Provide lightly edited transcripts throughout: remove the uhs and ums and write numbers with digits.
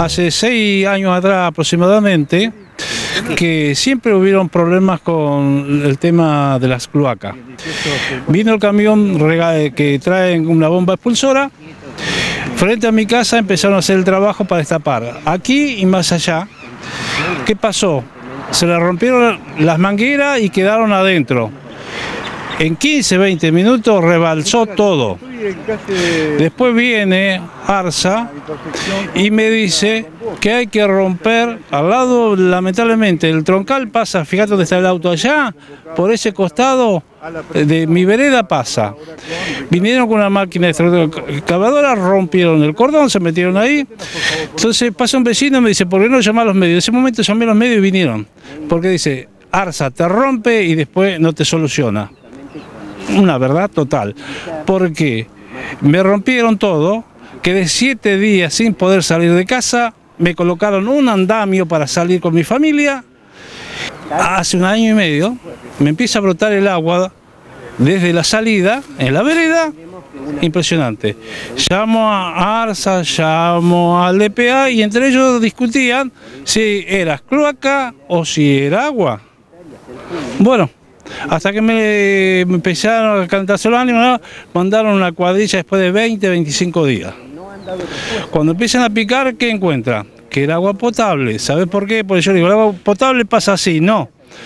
hace 6 años atrás aproximadamente, que siempre hubieron problemas con el tema de las cloacas. Vino el camión que trae una bomba expulsora, frente a mi casa empezaron a hacer el trabajo para destapar. Aquí y más allá, ¿qué pasó? Se le rompieron las mangueras y quedaron adentro. En 15, 20 minutos rebalsó todo. Después viene ARSA y me dice que hay que romper al lado, lamentablemente, el troncal pasa, fíjate dónde está el auto allá, por ese costado de mi vereda pasa. Vinieron con una máquina de excavadora, rompieron el cordón, se metieron ahí. Entonces pasa un vecino y me dice, ¿por qué no llamar a los medios? En ese momento llamé a los medios y vinieron. Porque dice, ARSA te rompe y después no te soluciona. Una verdad total, porque me rompieron todo, quedé 7 días sin poder salir de casa, me colocaron un andamio para salir con mi familia. Hace 1 año y medio me empieza a brotar el agua desde la salida, en la vereda, impresionante. Llamo a ARSA, llamo al DPA y entre ellos discutían si era cloaca o si era agua. Bueno, hasta que me empezaron a calentarse los ánimos, ¿no? Mandaron una cuadrilla después de 20, 25 días. Cuando empiezan a picar, ¿qué encuentran? Que era agua potable. ¿Sabes por qué? Porque yo digo, el agua potable pasa así, no.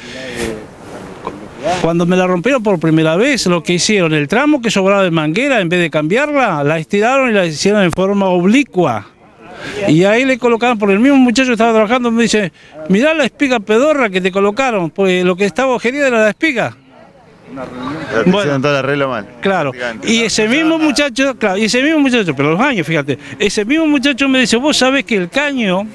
Cuando me la rompieron por primera vez, lo que hicieron, el tramo que sobraba de manguera, en vez de cambiarla, la estiraron y la hicieron en forma oblicua. Y ahí le colocaron, porque el mismo muchacho que estaba trabajando me dice, mirá la espiga pedorra que te colocaron, pues lo que estaba agujereado era la espiga. Bueno, todo el arreglo mal. Claro, y ese mismo muchacho, pero los años, fíjate, ese mismo muchacho me dice, vos sabés que el caño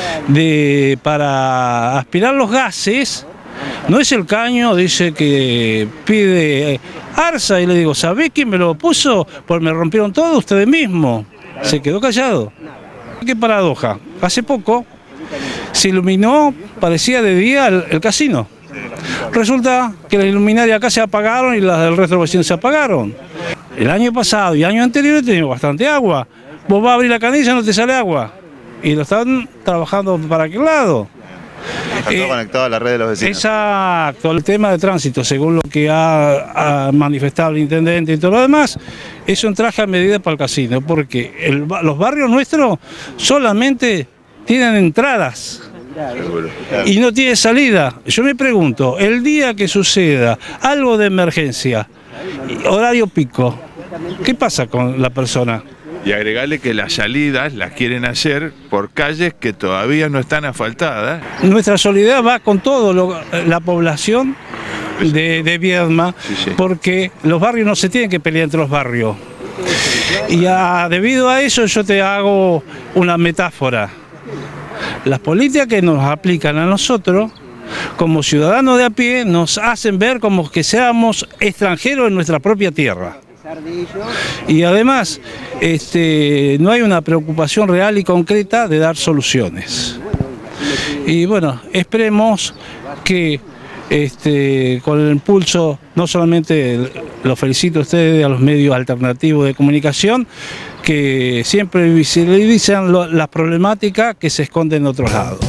para aspirar los gases, no es el caño, dice que pide ARSA, y le digo, ¿sabés quién me lo puso? Pues me rompieron todo ustedes mismos. Se quedó callado. Qué paradoja, hace poco se iluminó, parecía de día, el casino. Resulta que las luminarias acá se apagaron y las del resto de los vecinos se apagaron. El año pasado y año anterior he tenido bastante agua. Vos vas a abrir la canilla y no te sale agua. Y lo están trabajando para aquel lado. Está todo conectado a la red de los vecinos. Exacto, el tema de tránsito, según lo que ha manifestado el intendente y todo lo demás, es un traje a medida para el casino, porque los barrios nuestros solamente tienen entradas y no tienen salida. Yo me pregunto, el día que suceda algo de emergencia, horario pico, ¿qué pasa con la persona? Y agregarle que las salidas las quieren hacer por calles que todavía no están asfaltadas. Nuestra solidaridad va con toda la población de Viedma, sí. Porque los barrios no se tienen que pelear entre los barrios. Y debido a eso yo te hago una metáfora. Las políticas que nos aplican a nosotros, como ciudadanos de a pie, nos hacen ver como que seamos extranjeros en nuestra propia tierra. Y además, no hay una preocupación real y concreta de dar soluciones. Y bueno, esperemos que con el impulso, no solamente los felicito a ustedes, a los medios alternativos de comunicación, que siempre visibilizan las problemáticas que se esconden en otros lados.